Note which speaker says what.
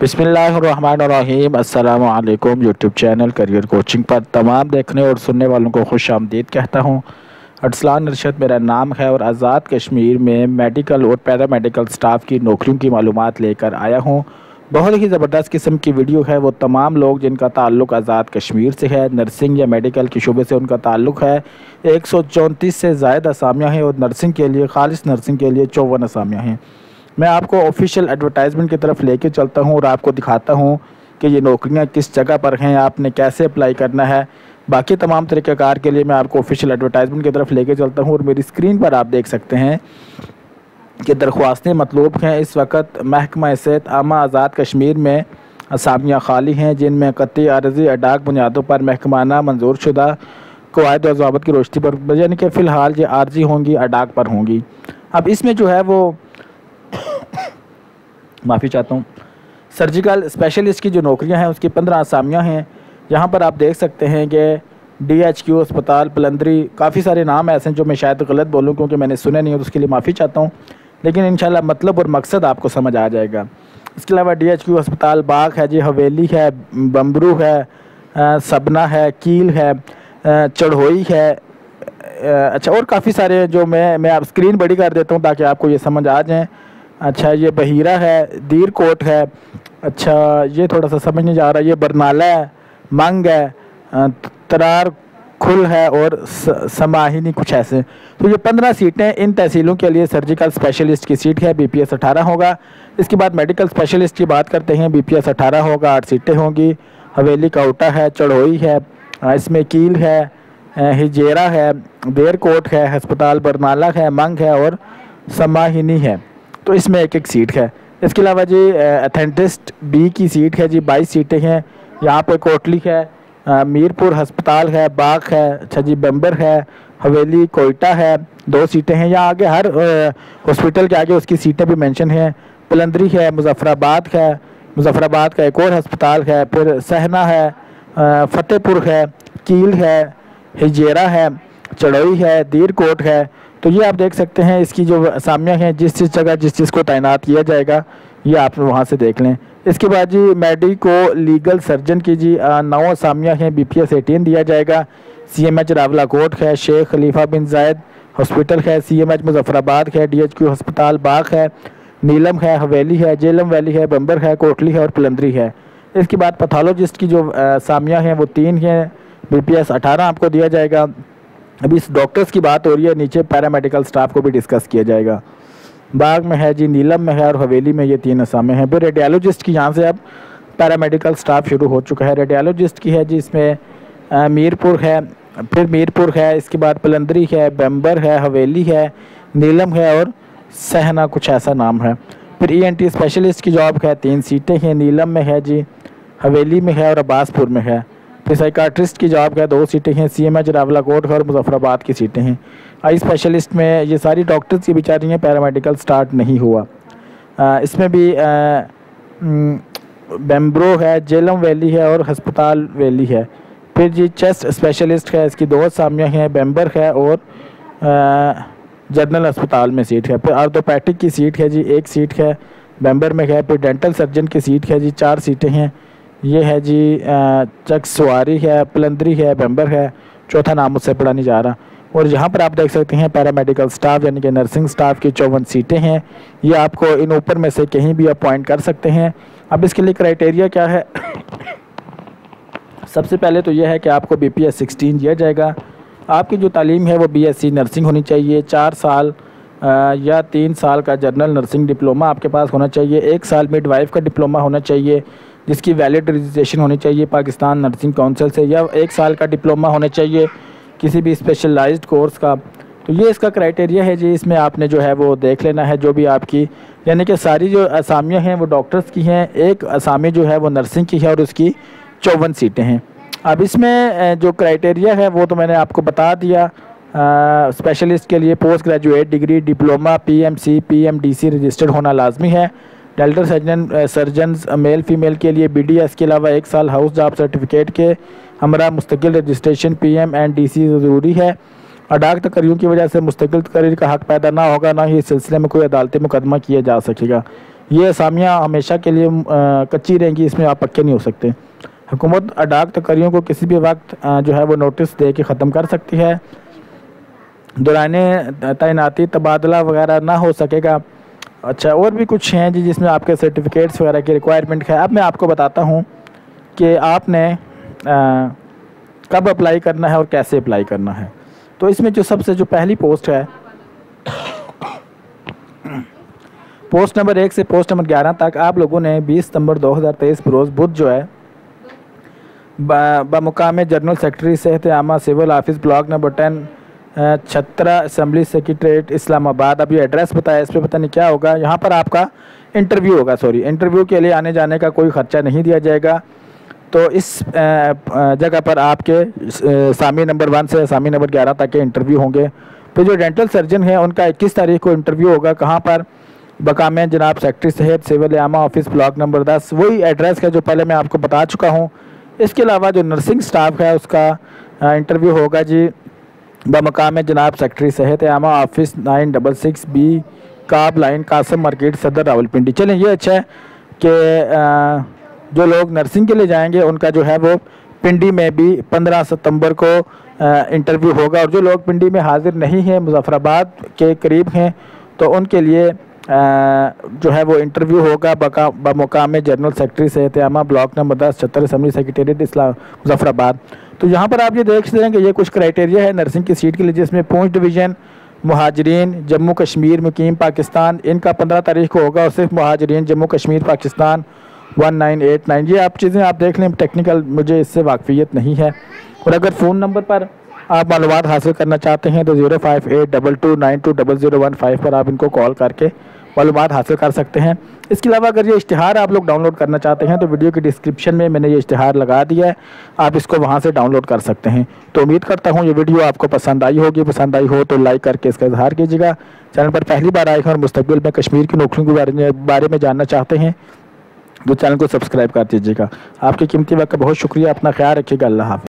Speaker 1: बिस्मिल्लाहिर्रहमानिर्रहीम। अस्सलामु अलैकुम। यूट्यूब चैनल करियर कोचिंग पर तमाम देखने और सुनने वालों को खुश आमदीद कहता हूँ। अरसलान अरशद मेरा नाम है और आज़ाद कश्मीर में मेडिकल और पैरामेडिकल स्टाफ की नौकरियों की मालूमात लेकर आया हूँ। बहुत ही ज़बरदस्त किस्म की वीडियो है। वो तमाम लोग जिनका ताल्लुक़ आज़ाद कश्मीर से है, नर्सिंग या मेडिकल के शुबे से उनका ताल्लुक़ है। 134 से ज़ायद असामियाँ हैं और नर्सिंग के लिए, ख़ालिस नर्सिंग के लिए 54 असामियाँ हैं। मैं आपको ऑफिशियल एडवर्टाइजमेंट की तरफ लेके चलता हूँ और आपको दिखाता हूँ कि ये नौकरियाँ किस जगह पर हैं, आपने कैसे अप्लाई करना है। बाकी तमाम तरीक़ाकार के लिए मैं आपको ऑफिशियल एडवर्टाइजमेंट की तरफ लेके चलता हूँ और मेरी स्क्रीन पर आप देख सकते हैं कि दरख्वास्तें मतलूब हैं। इस वक्त महकमा सेहत आमा आज़ाद कश्मीर में असामियाँ खाली हैं जिनमें क़त्ई आरज़ी अडाक बुनियादों पर महकमाना मंजूर शुदा क़वायद और ज़वाबित की रोशनी पर, यानी कि फ़िलहाल ये आरज़ी होंगी, अडाक पर होंगी। अब इसमें जो है वो माफ़ी चाहता हूँ, सर्जिकल स्पेशलिस्ट की जो नौकरियां हैं उसकी 15 असामियाँ हैं। यहाँ पर आप देख सकते हैं कि DHQ अस्पताल पलंदरी, काफ़ी सारे नाम ऐसे हैं जो मैं शायद गलत बोलूँ क्योंकि मैंने सुने नहीं और उसके लिए माफ़ी चाहता हूँ, लेकिन इंशाल्लाह मतलब और मकसद आपको समझ आ जाएगा। इसके अलावा DHQ अस्पताल बाग है जी, हवेली है, बम्बरू है, सबना है, कील है, चढ़ोई है, अच्छा और काफ़ी सारे जो मैं आप स्क्रीन बड़ी कर देता हूँ ताकि आपको ये समझ आ जाए। अच्छा ये बहीरा है, दीर कोट है, अच्छा ये थोड़ा सा समझ नहीं जा रहा, ये बरनाला है, मंग है, तरार खुल है और समाहिनी, कुछ ऐसे। तो ये 15 सीटें इन तहसीलों के लिए सर्जिकल स्पेशलिस्ट की सीट है। BPS 18 होगा। इसके बाद मेडिकल स्पेशलिस्ट की बात करते हैं, BPS 18 होगा, 8 सीटें होंगी। हवेली काउटा है, चढ़ोई है, इसमें कील है, हिजेरा है, देर कोट है, अस्पताल बरनाला है, मंग है और समाहिनी है। तो इसमें एक सीट है। इसके अलावा जी एथेंटिस्ट B की सीट है जी, 22 सीटें हैं। यहाँ पे कोटली है, मीरपुर अस्पताल है, बाग है, अच्छा जी बम्बर है, हवेली कोयटा है, 2 सीटें हैं। यहाँ आगे हर हॉस्पिटल के आगे उसकी सीटें भी मेंशन हैं। पलंदरी है, मुजफ्फराबाद है, मुजफ्फराबाद का एक और अस्पताल है, फिर सहना है, फतेहपुर है, कील है, हिजेरा है, चढ़ोई है, दीर कोट है। तो ये आप देख सकते हैं इसकी जो असामियाँ हैं, जिस जगह जिस चीज़ को तैनात किया जाएगा ये आप वहाँ से देख लें। इसके बाद जी मेडिको लीगल सर्जन की जी 9 असामियाँ हैं। BPS 18 दिया जाएगा। CMH रावलाकोट है, शेख खलीफा बिन जायद हॉस्पिटल है, CMH मुजफ्फराबाद है, DHQ अस्पताल बाग है, नीलम है, हवेली है, जेलम वैली है, बम्बर है, कोटली है और पलंदरी है। इसके बाद पैथोलॉजिस्ट की जो असामियाँ हैं वो 3 हैं। BPS 18 आपको दिया जाएगा। अभी इस डॉक्टर्स की बात हो रही है, नीचे पैरामेडिकल स्टाफ को भी डिस्कस किया जाएगा। बाग में है जी, नीलम में है और हवेली में ये 3 असामे हैं। फिर रेडियोलॉजिस्ट की यहाँ से अब पैरामेडिकल स्टाफ शुरू हो चुका है। रेडियोलॉजिस्ट की है जी, इसमें मीरपुर है, फिर मीरपुर है, इसके बाद पलंदरी है, बम्बर है, हवेली है, नीलम है और सहना, कुछ ऐसा नाम है। फिर ENT स्पेशलिस्ट की जॉब है, 3 सीटें हैं। नीलम में है जी, हवेली में है और अब्बासपुर में है। फिर साइकाट्रिस्ट की जॉब है, 2 सीटें हैं। CMH रावलाकोट और मुजफ्फराबाद की सीटें हैं। आई स्पेशलिस्ट में ये सारी डॉक्टर्स की बेचारी हैं, पैरामेडिकल स्टार्ट नहीं हुआ। इसमें भी बेम्ब्रो है, जेलम वैली है और अस्पताल वैली है। फिर जी चेस्ट स्पेशलिस्ट है, इसकी 2 असामियाँ हैं, बेम्बर है और जनरल अस्पताल में सीट है। फिर आर्थोपैटिक की सीट है जी, 1 सीट है, बेम्बर में है। फिर डेंटल सर्जन की सीट है जी, 4 सीटें हैं। ये है जी चकसवारी है, पलंदरी है, बम्बर है, चौथा नाम मुझसे पढ़ा नहीं जा रहा। और यहाँ पर आप देख सकते हैं पैरामेडिकल स्टाफ यानी कि नर्सिंग स्टाफ की 54 सीटें हैं। ये आपको इन ऊपर में से कहीं भी अपॉइंट कर सकते हैं। अब इसके लिए क्राइटेरिया क्या है? सबसे पहले तो यह है कि आपको BPS 16 दिया जाएगा। आपकी जो तालीम है वो BSc नर्सिंग होनी चाहिए। 4 साल या 3 साल का जनरल नर्सिंग डिप्लोमा आपके पास होना चाहिए। 1 साल मिडवाइफ का डिप्लोमा होना चाहिए जिसकी वैलिड रजिस्ट्रेशन होनी चाहिए पाकिस्तान नर्सिंग काउंसिल से, या 1 साल का डिप्लोमा होना चाहिए किसी भी स्पेशलाइज्ड कोर्स का। तो ये इसका क्राइटेरिया है जी। इसमें आपने जो है वो देख लेना है जो भी आपकी, यानी कि सारी जो असामियाँ हैं वो डॉक्टर्स की हैं, एक असामी जो है वो नर्सिंग की है और उसकी 54 सीटें हैं। अब इसमें जो क्राइटेरिया है वो तो मैंने आपको बता दिया। स्पेशलिस्ट के लिए post graduate degree, diploma, PMC PMDC registered होना लाजमी है। डेंटल सर्जन्स मेल फीमेल के लिए BDS के अलावा 1 साल हाउस जॉब सर्टिफिकेट के हमरा मुस्तकिल रजिस्ट्रेशन PMNDC ज़रूरी है। अडाक तकरीरों की वजह से मुस्तकिल तकरीर का हक़ पैदा ना होगा, ना ही इस सिलसिले में कोई अदालती मुकदमा किया जा सकेगा। ये असामियाँ हमेशा के लिए कच्ची रहेंगी, इसमें आप पक्के नहीं हो सकते। हुकूमत अडाक तकरियों को किसी भी वक्त जो है वो नोटिस दे के ख़त्म कर सकती है। दौराने तैनाती तबादला वगैरह ना हो सकेगा। अच्छा, और भी कुछ हैं जी जिसमें आपके सर्टिफिकेट्स वगैरह की रिक्वायरमेंट है। अब मैं आपको बताता हूँ कि आपने कब अप्लाई करना है और कैसे अप्लाई करना है। तो इसमें जो पहली पोस्ट है, पोस्ट नंबर 1 से पोस्ट नंबर 11 तक आप लोगों ने 20 सितंबर 2023 बरोज़ बुध जो है बमुकाम जनरल सेक्रेटरी सेहत आमा civil office block number 10 Chhattar assembly secretariat Islamabad. अब ये एड्रेस बताया, इस पर पता नहीं क्या होगा। यहाँ पर आपका इंटरव्यू होगा। इंटरव्यू के लिए आने जाने का कोई ख़र्चा नहीं दिया जाएगा। तो इस जगह पर आपके सामी नंबर 1 से सामी नंबर 11 तक के इंटरव्यू होंगे। फिर जो डेंटल सर्जन है उनका 21 तारीख को इंटरव्यू होगा। कहाँ पर? बकाम जनाब सेक्रेटरी सेहत सिविल आमा ऑफिस ब्लॉक नंबर 10, वही एड्रेस का जो पहले मैं आपको बता चुका हूँ। इसके अलावा जो नर्सिंग स्टाफ है उसका इंटरव्यू होगा जी बमकाम जनाब सेक्रेटरी सेहत आमा ऑफिस 966B काब लाइन कासम मार्केट सदर रावलपिंडी। चलें, ये अच्छा है कि जो लोग नर्सिंग के लिए जाएंगे उनका जो है वो पिंडी में भी 15 सितंबर को इंटरव्यू होगा। और जो लोग पिंडी में हाजिर नहीं हैं, मुजफ्फराबाद के करीब हैं, तो उनके लिए जो है वो इंटरव्यू होगा बमुकाम जनरल सेक्रेटरी सेहत आमा block number 10 Chhattar assembly secretariat Muzaffarabad. तो यहाँ पर आप ये देख सकते हैं कि ये कुछ क्राइटेरिया है नर्सिंग की सीट के लिए, जिसमें पूंछ डिवीज़न, मुहाजिरीन जम्मू कश्मीर मुकीम पाकिस्तान, इनका 15 तारीख को होगा। और सिर्फ मुहाजिरीन जम्मू कश्मीर पाकिस्तान 1989। ये आप चीज़ें आप देख लें, टेक्निकल मुझे इससे वाकफियत नहीं है। और अगर फ़ोन नंबर पर आप मालूमात हासिल करना चाहते हैं तो 0582220015 पर आप इनको कॉल करके मालूमात हासिल कर सकते हैं। इसके अलावा अगर ये इश्तिहार आप लोग डाउनलोड करना चाहते हैं तो वीडियो के डिस्क्रिप्शन में मैंने ये इश्तिहार लगा दिया है, आप इसको वहाँ से डाउनलोड कर सकते हैं। तो उम्मीद करता हूँ ये वीडियो आपको पसंद आई होगी। पसंद आई हो तो लाइक करके इसका इजहार कीजिएगा। चैनल पर पहली बार आए हैं और मुस्तकबिल में कश्मीर की नौकरियों के बारे में जानना चाहते हैं तो चैनल को सब्सक्राइब कर दीजिएगा। आपकी कीमती वक्त का बहुत शुक्रिया। अपना ख्याल रखिएगा। अल्लाह हाफ़िज़।